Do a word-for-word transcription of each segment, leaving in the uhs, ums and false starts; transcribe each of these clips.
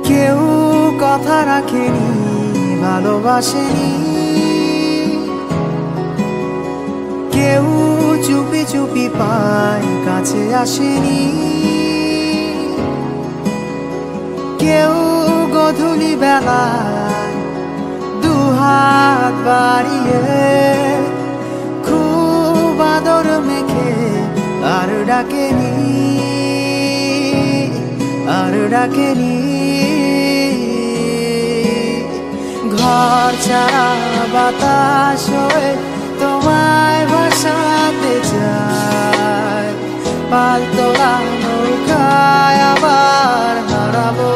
কেউ কথা রাখেনি, ভালোবাসেনি, কেউ চুপি চুপি পায় কাছে আসেনি, কেউ গধূলি বেলায় দুহাত বাড়িয়ে খুব আদর মেখে আর ডাকেনি, আর ডাকেনি। ঘর ছাড়া বাতাস হয়ে তোমায় ভাসাতে চায়, পালতোলা নৌকায় আবার হারাবো।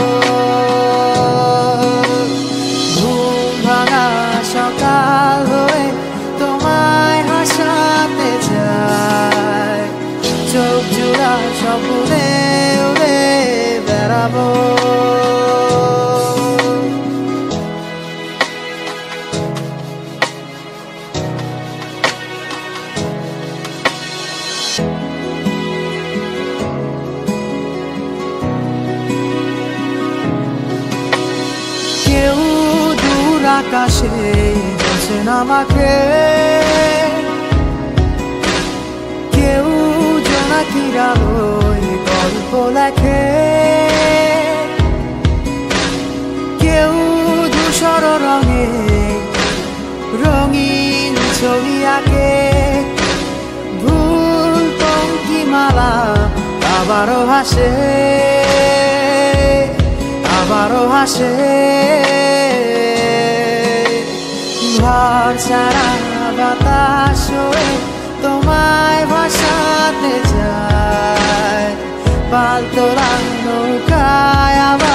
ঘুম ভাঙা সকাল হয়ে তোমায় হাসাতে চায়, চোখ জোড়া স্বপ্নে উড়ে বেড়াবো। কেউ দূর আকাশে বসে আমাকে, কেউ জোনাকিরা হয়ে গল্প লেখে, কেউ ধূসর রঙে রঙিন ছবি আঁকে, ভুল পঙ্কি মালা আবারও হাসে, আবারও হাসে। ঘর ছাড়া বাতাস হয়ে তোমায় ভাসাতে চায়, পালতোলা নৌকায় আবার